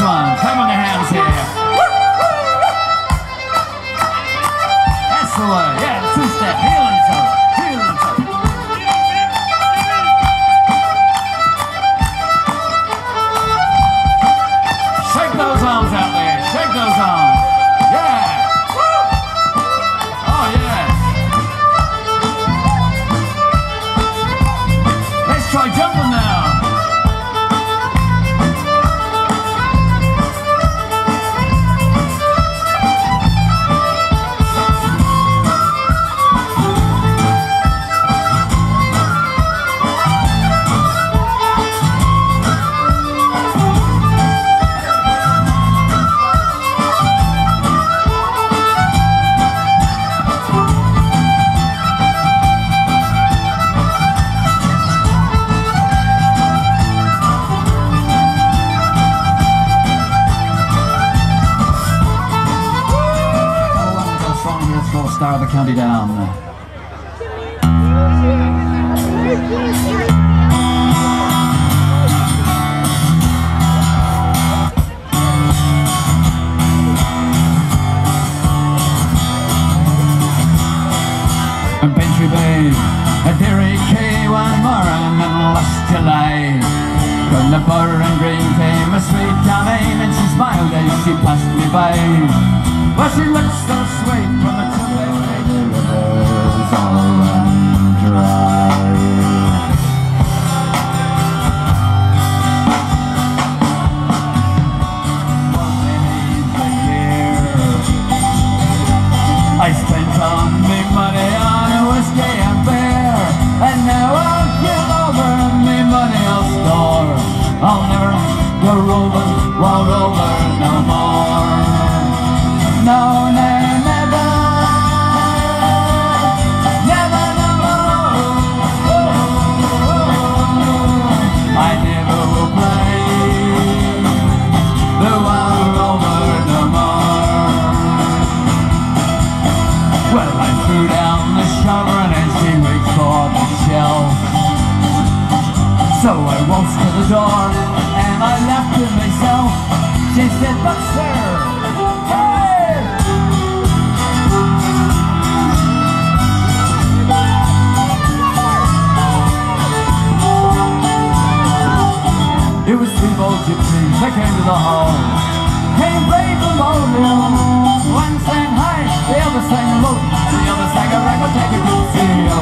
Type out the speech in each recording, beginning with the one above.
one. Clap on your hands here. That's the way. Yeah, two-step. Heel and toe. Heel and toe. Shake those arms out there. Shake those arms. Yeah. Oh, yeah. Let's try jumping now. Star of the County Down. And Bantry Bay, a Derry K, one more and last July. From the Borough and Green came a sweet Darlene, and she smiled as she passed me by. Well, she looked so sweet from the top of the rivers all run dry. One evening here, I spent all my money on a whiskey and beer, and now I'll give over my money I'll store. I'll never go roving, walk over no more. No, no, never, never, never, I never will play the world over no more. Well, I threw down the shovel and she reached for the shelf. So I waltzed to the door and I left to myself. She said, but sir, it was three bold gypsies that came to the hall. Came brave and bold, one sang high, the other sang low, and the other sang a rag, take a good feel.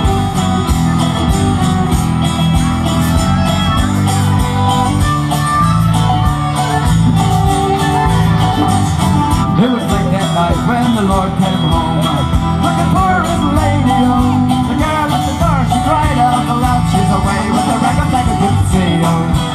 It was late that night when the Lord came home, looking for his lady. The girl at the door, she cried out aloud, she's away with the rag, take a good feel.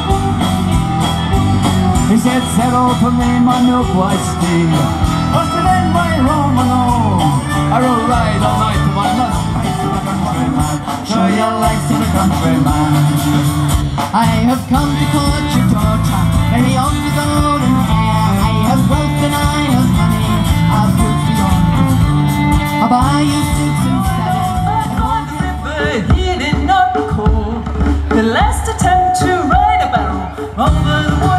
He said, settle for me, my milk white steed. What's it in my home alone? I rode ride all night to my lust place to the countryman. Show your legs to the countryman. I have come to court your daughter, lady of the golden hair. I have wealth and I have money, I've goods beyond. I'll buy you suits and saddles. He did not recall the last attempt to ride a barrel over the water.